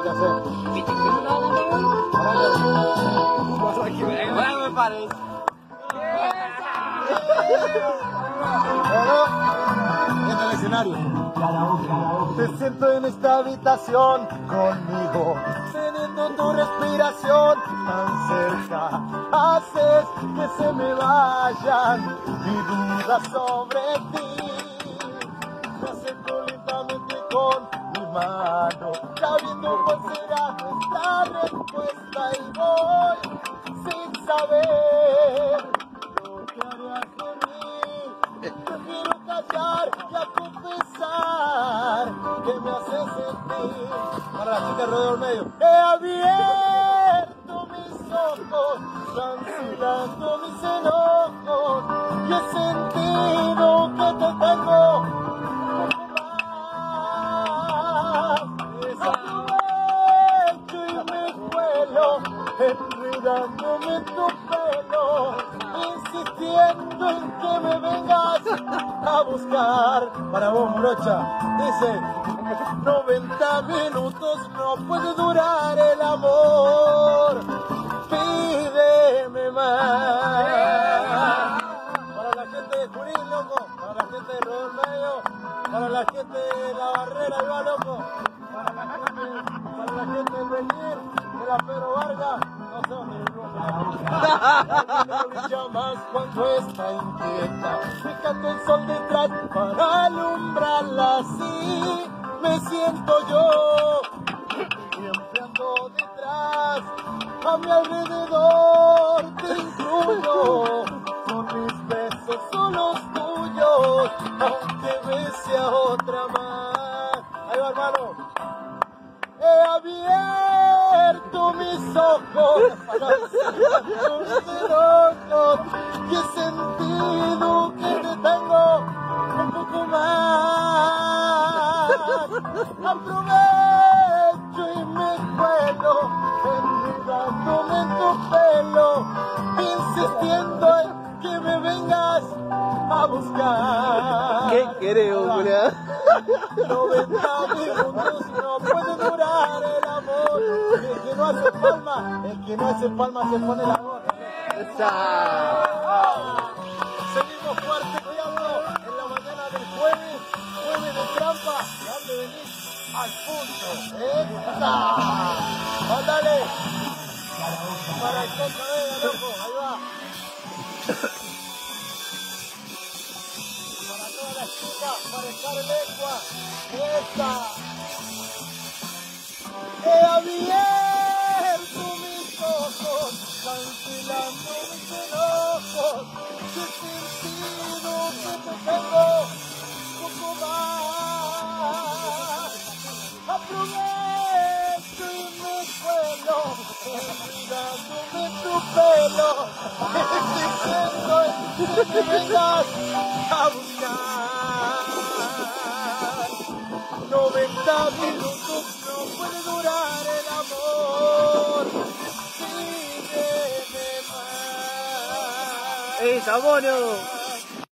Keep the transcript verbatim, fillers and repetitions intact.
¿Qué haces? Bueno, me parece. En el escenario. Te siento en esta habitación conmigo, teniendo tu respiración tan cerca. Haces que se me vayan mis dudas sobre ti. Me acerco lentamente con mi mano, sabiendo cuál será nuestra respuesta, y voy sin saber lo que harías de mí. Prefiero callar y a confesar que me hace sentir. Para la chica rodeo al medio. He abierto mis ojos, tranquilando mis enojos, y he sentido que te tengo un poco más. Aprovecho y me cuelo, enredándome en tu pelo, insistiendo en que me vengas a buscar. Para vos, morocha, dice: noventa minutos no puede durar el amor, pídeme más. Para la gente de Junín, loco, para la gente de Rodeo Medio, para la gente de La Barrera, ahí va, loco, para la gente, para la gente de Beñir, de la Pedro Vargas. No sé dónde lo brilla más cuando está inquieta, fijando el sol detrás para alumbrarla. Así me siento yo, siempre ando detrás, a mi alrededor te incluyo, con mis besos son los tuyos, aunque bese a otra más. Ahí va, hermano. He abierto mis ojos, y he sentido que te tengo un poco más. Aprovecho y me cuelo, enredándome en tu pelo, insistiendo en que me vengas a buscar. ¿Qué querés, Julia? noventa minutos no puede durar el amor. El que no hace palma, el que no hace palma se pone la gorra. Seguimos fuerte, cuidado, en la mañana del jueves, jueves de trampa. ¿De dónde venís? Al punto. ¡Esa! ¡Mándale! Para el Coca Vega, loco, ahí va. Para todas las chicas, para estar lengua. ¡Esa! He abierto mis ojos, cancelando mis enojos, y he sentido que te tengo un poco más. Aprovecho y me cuelo, enredándome en tu pelo, insistiendo en que me vengas a buscar. noventa minutos no puede durar el amor, pídeme más. ¡Esa, mono!